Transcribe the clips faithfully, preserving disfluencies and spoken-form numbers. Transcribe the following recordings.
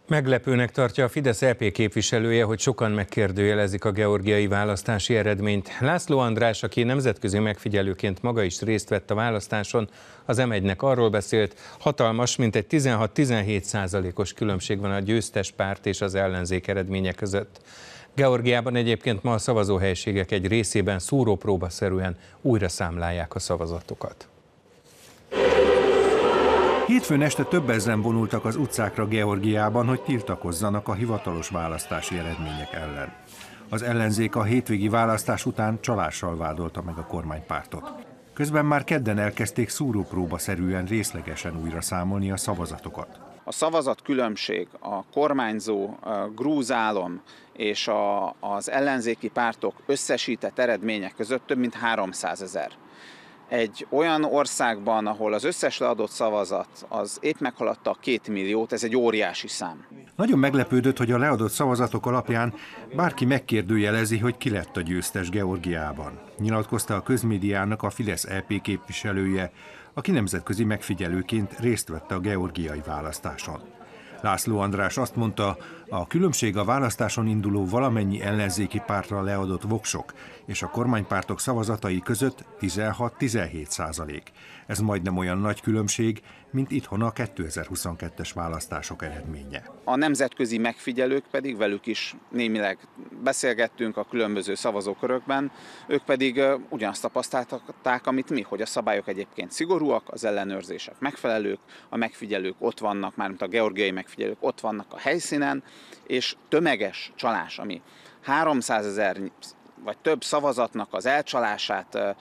Meglepőnek tartja a Fidesz é pé képviselője, hogy sokan megkérdőjelezik a georgiai választási eredményt. László András, aki nemzetközi megfigyelőként maga is részt vett a választáson, az em egynek arról beszélt, hatalmas, mintegy tizenhat-tizenhét százalékos különbség van a győztes párt és az ellenzék eredménye között. Georgiában egyébként ma a szavazóhelyiségek egy részében szúrópróbaszerűen újra számlálják a szavazatokat. Hétfőn este több ezren vonultak az utcákra Georgiában, hogy tiltakozzanak a hivatalos választási eredmények ellen. Az ellenzék a hétvégi választás után csalással vádolta meg a kormánypártot. Közben már kedden elkezdték szúrópróbaszerűen részlegesen újra számolni a szavazatokat. A szavazatkülönbség a kormányzó a grúz állam és a, az ellenzéki pártok összesített eredmények között több mint háromszázezer. Egy olyan országban, ahol az összes leadott szavazat az épp meghaladta a két milliót, ez egy óriási szám. Nagyon meglepődött, hogy a leadott szavazatok alapján bárki megkérdőjelezi, hogy ki lett a győztes Georgiában. Nyilatkozta a közmédiának a Fidesz é pé képviselője, aki nemzetközi megfigyelőként részt vett a georgiai választáson. László András azt mondta, a különbség a választáson induló valamennyi ellenzéki pártra leadott voksok és a kormánypártok szavazatai között tizenhat-tizenhét százalék. Ez majdnem olyan nagy különbség, mint itthon a kétezer-huszonkettes választások eredménye. A nemzetközi megfigyelők pedig, velük is némileg beszélgettünk a különböző szavazókörökben, ők pedig ugyanazt tapasztalták, amit mi, hogy a szabályok egyébként szigorúak, az ellenőrzések megfelelők, a megfigyelők ott vannak, mármint a georgiai megfigyelők ott vannak a helyszínen, és tömeges csalás, ami háromszázezer vagy több szavazatnak az elcsalását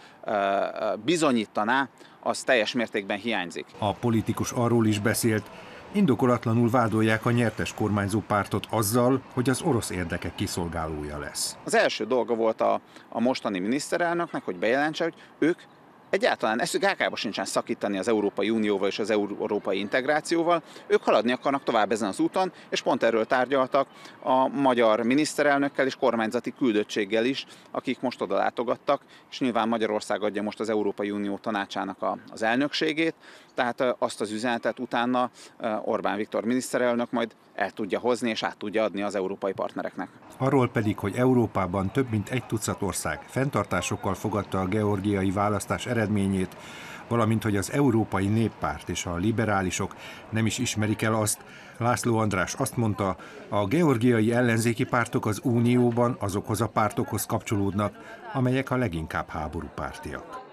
bizonyítaná, az teljes mértékben hiányzik. A politikus arról is beszélt, indokolatlanul vádolják a nyertes kormányzó pártot azzal, hogy az orosz érdekek kiszolgálója lesz. Az első dolga volt a, a mostani miniszterelnöknek, hogy bejelentse, hogy ők egyáltalán eszük ágába sincsen szakítani az Európai Unióval és az európai integrációval. Ők haladni akarnak tovább ezen az úton, és pont erről tárgyaltak a magyar miniszterelnökkel és kormányzati küldöttséggel is, akik most oda látogattak, és nyilván Magyarország adja most az Európai Unió tanácsának a, az elnökségét, tehát azt az üzenetet utána Orbán Viktor miniszterelnök majd el tudja hozni és át tudja adni az európai partnereknek. Arról pedig, hogy Európában több mint egy tucat ország fenntartásokkal fogadta a georgiai választás eredményét, valamint hogy az Európai Néppárt és a liberálisok nem is ismerik el azt, László András azt mondta, a georgiai ellenzéki pártok az Unióban azokhoz a pártokhoz kapcsolódnak, amelyek a leginkább háborúpártiak.